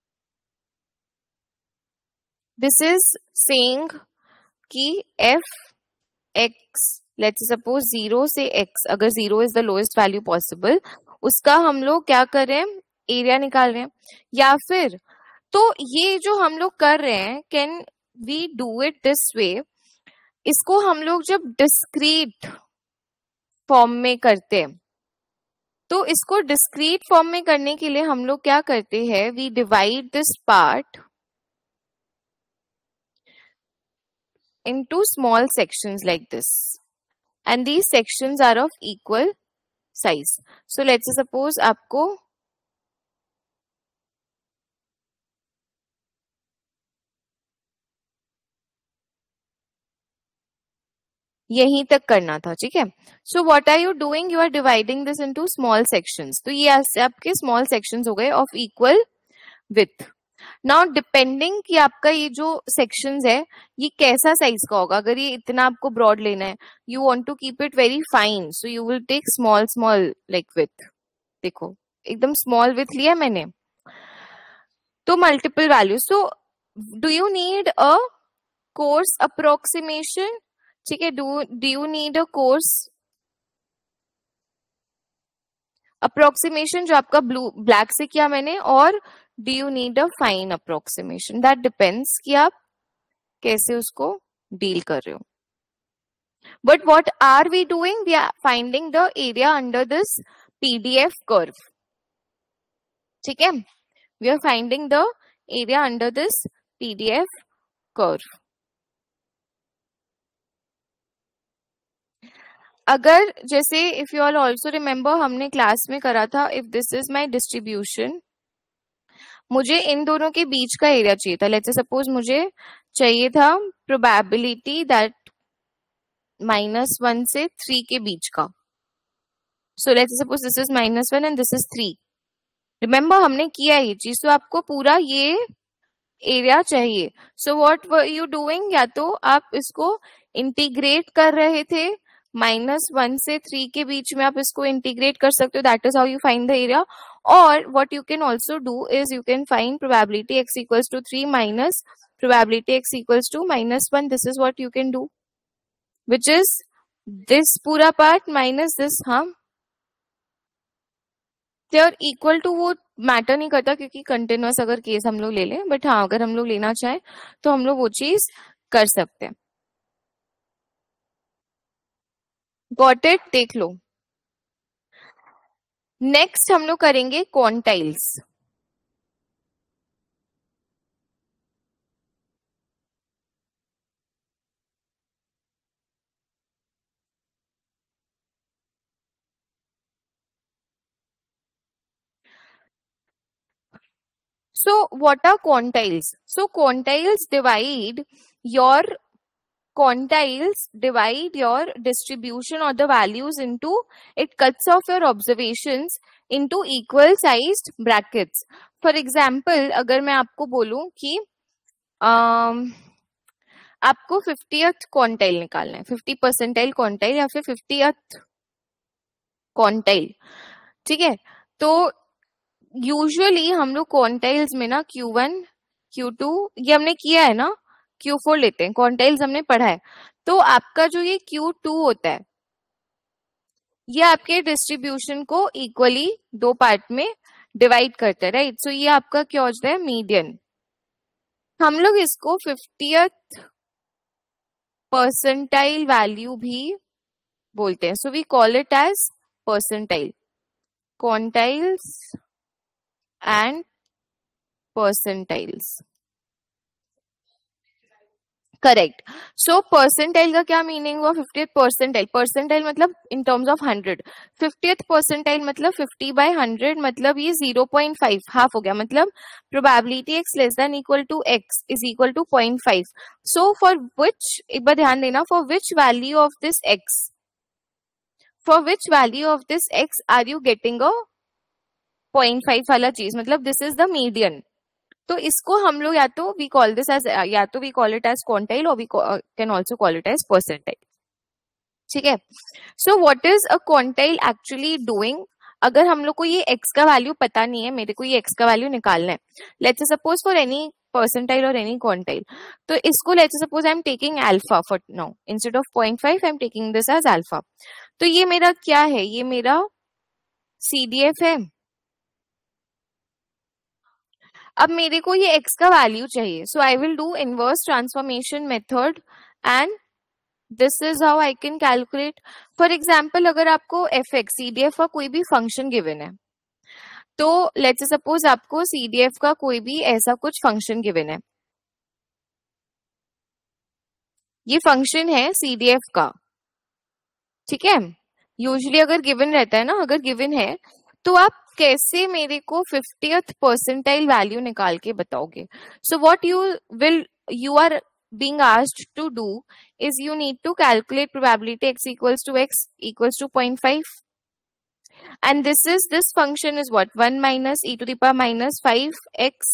दिस इज सेइंग कि f x लेट्स सपोज 0 से x, अगर 0 is the lowest value possible, उसका हम लोग क्या कर रहे हैं, एरिया निकाल रहे हैं. या फिर तो ये जो हम लोग कर रहे हैं, can we do it this way, इसको हम लोग जब डिस्क्रीट फॉर्म में करते हैं, तो इसको डिस्क्रीट फॉर्म में करने के लिए हम लोग क्या करते हैं, we divide this part into small sections like this, and these sections are of equal size. So let's suppose आपको यहीं तक करना था, ठीक है. So what are you doing, you are dividing this into small sections. तो ये आपके स्मॉल सेक्शंस हो गए of equal width. Now depending कि आपका ये जो सेक्शंस है ये कैसा साइज का होगा, अगर ये इतना आपको ब्रॉड लेना है, you want to keep it very fine, so you will take small small like width. देखो एकदम स्मॉल विथ लिया मैंने, तो multiple values. So do you need a coarse approximation, ठीक है, do you need a coarse approximation जो आपका black से किया मैंने, और do you need a fine approximation, that depends कि आप कैसे उसको डील कर रहे हो. But what are we doing, we are finding the area under this PDF curve, ठीक है, we are finding the area under this PDF curve. अगर जैसे if you all also remember, हमने क्लास में करा था, if this is my distribution, मुझे इन दोनों के बीच का एरिया चाहिए था. लेट्स सपोज मुझे चाहिए था प्रोबेबिलिटी दैट -1 से 3 के बीच का. So let's suppose this is -1 and this is 3. Remember हमने किया ये चीज, तो आपको पूरा ये एरिया चाहिए. So what were you doing, या तो आप इसको इंटीग्रेट कर रहे थे, -1 से 3 के बीच में आप इसको इंटीग्रेट कर सकते हो, that is how you find the area. और what you can also do is you can find probability x equals to 3 minus probability x equals to -1. This is what you can do, which is this पूरा part minus this. हाँ, यार equal to वो matter नहीं करता, क्योंकि continuous अगर case हम लोग ले लें, बट हाँ अगर हम लोग लेना चाहें तो हम लोग वो चीज कर सकते हैं। गॉट इट, देख लो। नेक्स्ट हम लोग करेंगे quantiles. So what are quantiles? So your quantiles divide your distribution or the values into, it cuts off your observations into equal sized brackets. For example, अगर मैं आपको बोलूं कि आपको 50th क्वांटाइल निकालना है, 50 परसेंटाइल क्वांटाइल या फिर 50th क्वांटाइल, ठीक है। तो यूजुअली हम लोग क्वांटाइल्स में ना Q1 Q2 ये हमने किया है ना, Q4 लेते हैं, क्वांटाइल्स हमने पढ़ा है। तो आपका जो ये Q2 होता है, ये आपके डिस्ट्रीब्यूशन को इक्वली दो पार्ट में डिवाइड करता है, राइट। सो ये आपका क्या होता है, मीडियन। हम लोग इसको 50th परसेंटाइल वैल्यू भी बोलते हैं। So we call it as percentile, quantiles and percentiles, correct. So percentile का क्या मीनिंग हुआ, 50th परसेंटाइल, परसेंटाइल मतलब इन टर्म्स ऑफ 100, 50th परसेंटाइल मतलब 50/100, मतलब ये 0.5 हाफ हो गया, मतलब probability x less than equal to x is equal to 0.5। So for which, एक बार ध्यान देना, for which value of this x, for which value of this x are you getting a 0.5 वाला चीज, मतलब दिस इज द मीडियन। तो इसको हम लोग या तो वी कॉल दिस एज, या तो we call it as quantile और we can also call it as percentile, ठीक है। So what is a quantile actually doing, अगर हम लोग को ये x का वैल्यू पता नहीं है, मेरे को ये x का वैल्यू निकालना है, let's suppose for any percentile और एनी क्वांटाइल, तो इसको let's suppose I am taking alpha for now, instead of 0.5 I am taking this as alpha. तो ये मेरा क्या है, ये मेरा CDF है। अब मेरे को ये x का वैल्यू चाहिए, so I will do inverse transformation method and this is how I can calculate. For example, अगर आपको fx CDF का कोई भी फंक्शन गिवन है, तो लेट्स सपोज आपको CDF का कोई भी ऐसा कुछ फंक्शन गिवन है, ये फंक्शन है CDF का, ठीक है। यूजुअली अगर गिवन रहता है ना, अगर गिवन है तो आप कैसे मेरे को 50th परसेंटाइल वैल्यू निकाल के बताओगे। So what you are being asked to do is you need to calculate probability x equals to 0.5, and this function is what, 1 minus e to the power minus 5x,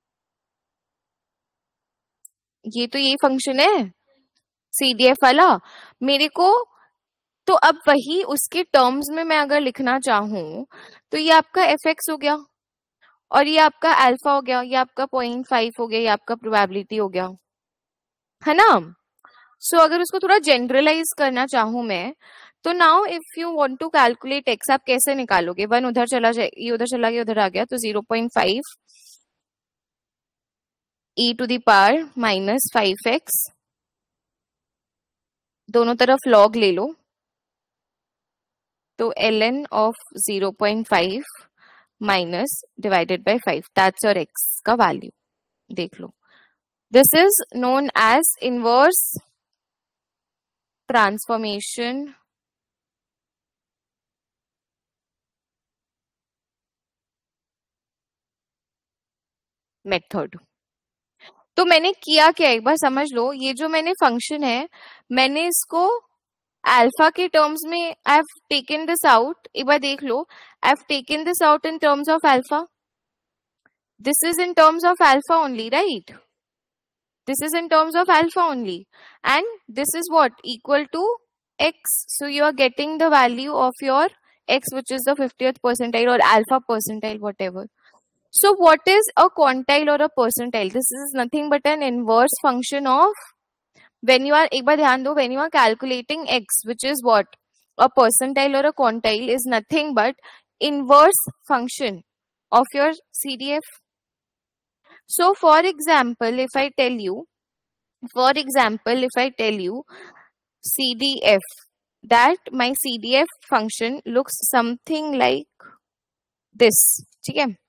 ये तो यही function है CDF वाला मेरे को। तो अब वही उसके टर्म्स में मैं अगर लिखना चाहूं, तो ये आपका fx हो गया और ये आपका अल्फा हो गया, ये आपका 0.5 हो गया, ये आपका प्रोबेबिलिटी हो गया, है ना। सो अगर उसको थोड़ा जनरलाइज करना चाहूं मैं, तो now if you want to calculate x, आप कैसे निकालोगे, 1 उधर चला जाए, ये उधर चला गया, उधर आ गया, तो 0.5 e to the power minus 5x, दोनों तरफ लॉग ले लो, तो ln of 0.5 minus divided by 5, that's your x का वैल्यू, देख लो। This is known as inverse transformation method. तो मैंने किया क्या, एक बार समझ लो, ये जो मैंने फंक्शन है, मैंने इसको अल्फा के टर्म्स में I have taken this out, एक बार देख लो, I have taken this out in terms of alpha, this is in terms of alpha only, right, this is in terms of alpha only, and this is what, equal to x, so you are getting the value of your x, which is the 50th percentile or alpha percentile, whatever. So what is a quantile or a percentile? This is nothing but an inverse function of, when you are, एक बार ध्यान दो, when you are calculating x, which is what, a percentile or a quantile is nothing but inverse function of your CDF. So for example, if I tell you CDF, that my CDF function looks something like this. ठीक है,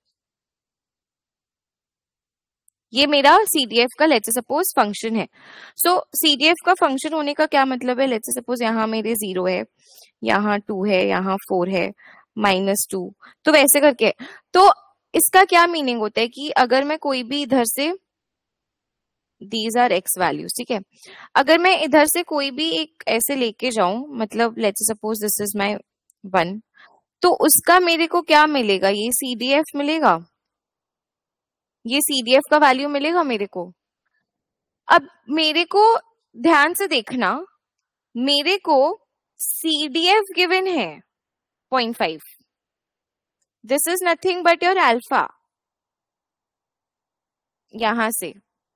ये मेरा CDF का let's suppose function है. सो CDF का function होने का क्या मतलब है? लेट्स सपोज यहाँ मेरे 0 है, यहाँ 2 है, यहाँ 4 है, -2, तो वैसे करके. तो इसका क्या मीनिंग होता है कि अगर मैं कोई भी इधर से, दीज आर एक्स वैल्यूज, ठीक है, अगर मैं इधर से कोई भी एक ऐसे लेके जाऊं, मतलब let's suppose this is my 1, तो उसका मेरे को क्या मिलेगा? ये CDF मिलेगा, ये CDF का वैल्यू मिलेगा मेरे को. अब मेरे को ध्यान से देखना, मेरे को CDF गिवन है 0.5. This is nothing but your alpha. यहां से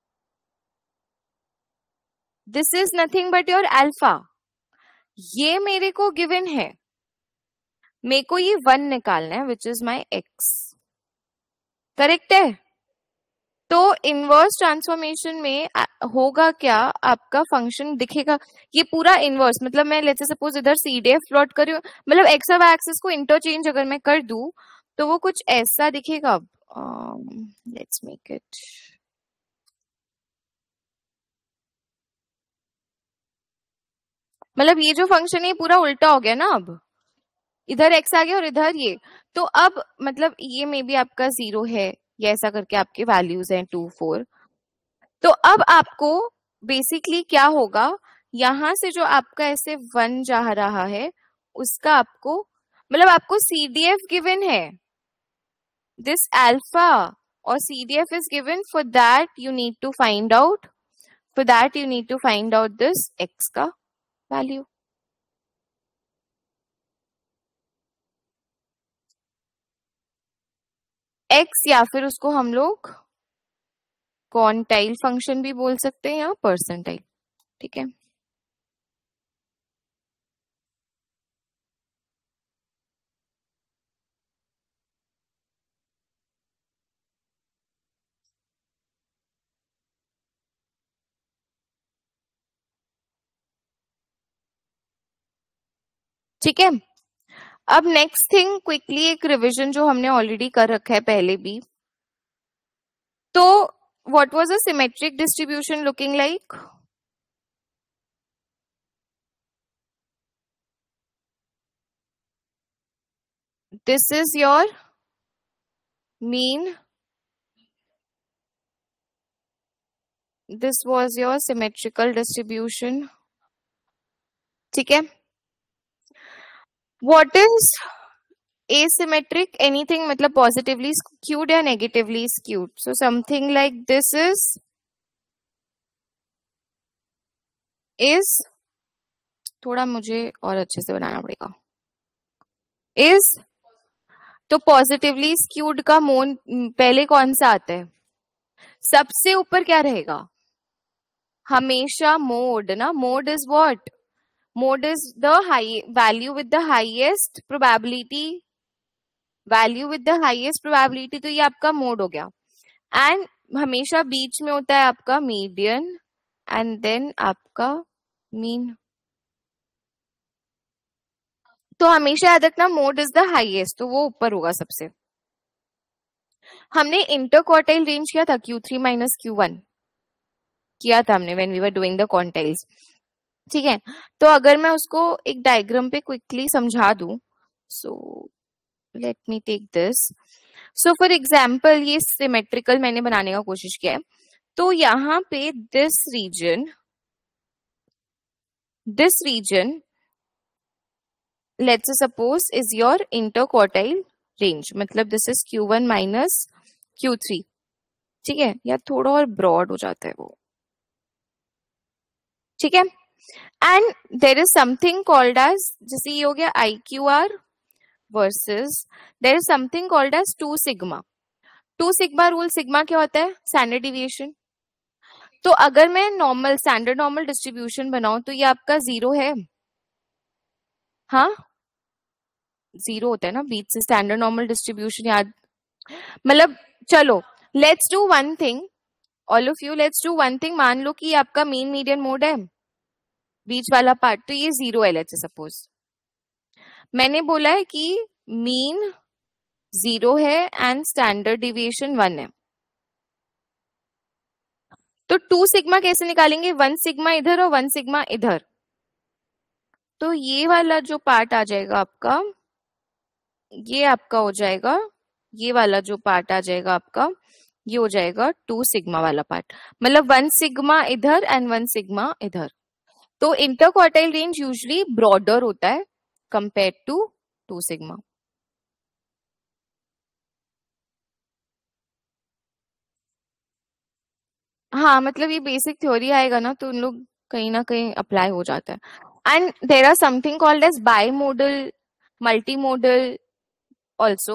this is nothing but your alpha, ये मेरे को गिवन है. मेरे को ये 1 निकालना है which is my x. Correct है? तो इनवर्स ट्रांसफॉर्मेशन में होगा क्या, आपका फंक्शन दिखेगा ये पूरा इनवर्स. मतलब मैं लेट्स सपोज इधर CDF प्लॉट कर रही हूँ, मतलब एक्स और वाई एक्सिस को इंटरचेंज अगर मैं कर दूं तो वो कुछ ऐसा दिखेगा. लेट्स मेक इट, मतलब ये जो फंक्शन है पूरा उल्टा हो गया ना. अब इधर एक्स आ गया और इधर ये, तो अब मतलब ये मे बी आपका 0 है, या ऐसा करके आपके वैल्यूज हैं 2, 4. तो अब आपको बेसिकली क्या होगा, यहां से जो आपका ऐसे 1 जा रहा है उसका आपको, मतलब आपको CDF गिवन है, दिस अल्फा, और CDF is given. For that you need to find out this x का वैल्यू. x, या फिर उसको हम लोग क्वांटाइल फंक्शन भी बोल सकते हैं या परसेंटाइल. ठीक है, ठीक है. अब नेक्स्ट थिंग, क्विकली एक रिवीजन जो हमने ऑलरेडी कर रखा है पहले भी. तो what was a symmetric distribution looking like? This is your mean, this was your symmetrical distribution. ठीक है. What is asymmetric? Anything मतलब positively skewed या negatively skewed. So something like this is थोड़ा मुझे और अच्छे से बनाना पड़ेगा. is, तो पॉजिटिवली स्क्यूड का मोड पहले कौन सा आता है? सबसे ऊपर क्या रहेगा? हमेशा मोड ना. Mode is what? Mode is the high value with the highest probability, तो ये आपका मोड हो गया. एंड हमेशा बीच में होता है आपका मीडियन, एंड देन आपका मीन. तो हमेशा याद रखना मोड इज द हाईएस्ट, तो वो ऊपर होगा सबसे. हमने इंटरक्वार्टाइल रेंज किया था Q3 माइनस Q1 किया था हमने when we were doing the quantiles. ठीक है, तो अगर मैं उसको एक डायग्राम पे क्विकली समझा दूं, so let me take this. So for example ये सिमेट्रिकल मैंने बनाने का कोशिश किया है. तो यहाँ पे this region let's suppose is your interquartile range, मतलब this is Q1 minus Q3. ठीक है, या थोड़ा और ब्रॉड हो जाता है वो. ठीक है, and there is something called as, जैसे ये हो गया IQR versus there is something called as 2 sigma. 2 sigma rule, sigma क्या होता है? Standard deviation. तो अगर मैं नॉर्मल स्टैंडर्ड नॉर्मल डिस्ट्रीब्यूशन बनाऊं तो ये आपका 0 है. हाँ, जीरो होता है ना बीच से, स्टैंडर्ड नॉर्मल डिस्ट्रीब्यूशन याद, मतलब चलो let's do one thing, all of you let's do one thing, मान लो कि ये आपका मीन मीडियन मोड है, बीच वाला पार्ट, तो ये जीरो है लेट्स सपोज। मैंने बोला है कि मीन जीरो है एंड स्टैंडर्ड डिविएशन 1 है, तो 2 सिग्मा कैसे निकालेंगे, 1 सिग्मा इधर और 1 सिग्मा इधर, तो ये वाला जो पार्ट आ जाएगा आपका, ये आपका हो जाएगा, ये वाला जो पार्ट आ जाएगा आपका, ये हो जाएगा 2 सिग्मा वाला पार्ट, मतलब 1 सिग्मा इधर एंड 1 सिग्मा इधर। तो इंटरक्वार्टाइल रेंज यूजुअली ब्रॉडर होता है कंपेयर टू 2 सिग्मा। हाँ मतलब ये बेसिक थ्योरी आएगा ना तो उन लोग कहीं ना कहीं अप्लाई हो जाता है। And there are something called as bimodal, multimodal also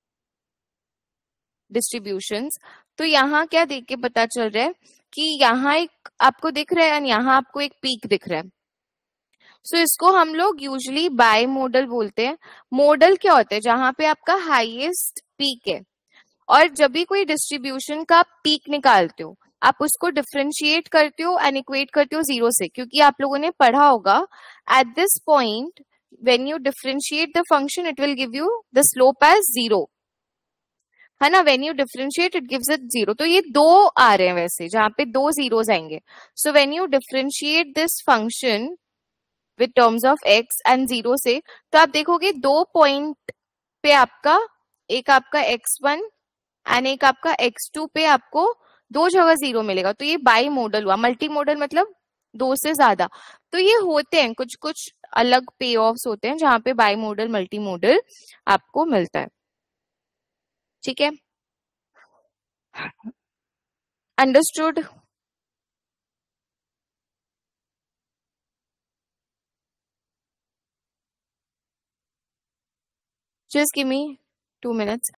distributions. तो यहाँ क्या देख के पता चल रहा है कि यहाँ एक आपको दिख रहा है एंड यहाँ आपको एक पीक दिख रहा है, सो इसको हम लोग यूजुअली बाई मोडल बोलते हैं। मोडल क्या होता है, जहां पे आपका हाईएस्ट पीक है, और जब भी कोई डिस्ट्रीब्यूशन का पीक निकालते हो आप उसको डिफरेंशिएट करते हो एंड इक्वेट करते हो जीरो से, क्योंकि आप लोगों ने पढ़ा होगा at this point when you differentiate the function it will give you the slope as zero, है ना, when you differentiate it gives it zero. तो ये दो आ रहे हैं वैसे जहां पे दो जीरोस आएंगे, so when you differentiate this function with terms of x and zero से, तो आप देखोगे दो पॉइंट पे आपका, एक आपका x1 एंड एक आपका x2 पे आपको दो जगह जीरो मिलेगा, तो ये बाई मॉडल हुआ। मल्टी मॉडल मतलब दो से ज्यादा, तो ये होते हैं कुछ कुछ अलग पे ऑफ्स होते हैं जहां पे बाई मॉडल मल्टी मॉडल आपको मिलता है, ठीक है, understood. Just give me 2 minutes।